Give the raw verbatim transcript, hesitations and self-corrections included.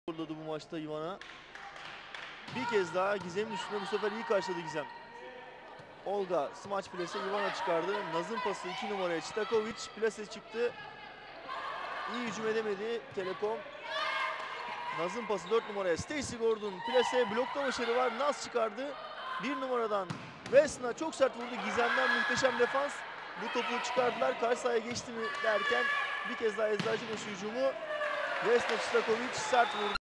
Uğurladı bu maçta Ivana. Bir kez daha Gizem'in üstüne, bu sefer iyi karşıladı Gizem. Olga smaç plase, Ivana çıkardı. Naz'ın pası iki numaraya Çitakovic. Plase çıktı. İyi hücum edemedi Telekom. Naz'ın pası dört numaraya Stacey Gordon. Plase, blokta başarı var. Naz çıkardı. bir numaradan Vesna çok sert vurdu. Gizem'den muhteşem defans. Bu topu çıkardılar. Karşı sahaya geçti mi derken bir kez daha Eczacıbaşı hücumu. Vesna Çitakovic sert vurdu.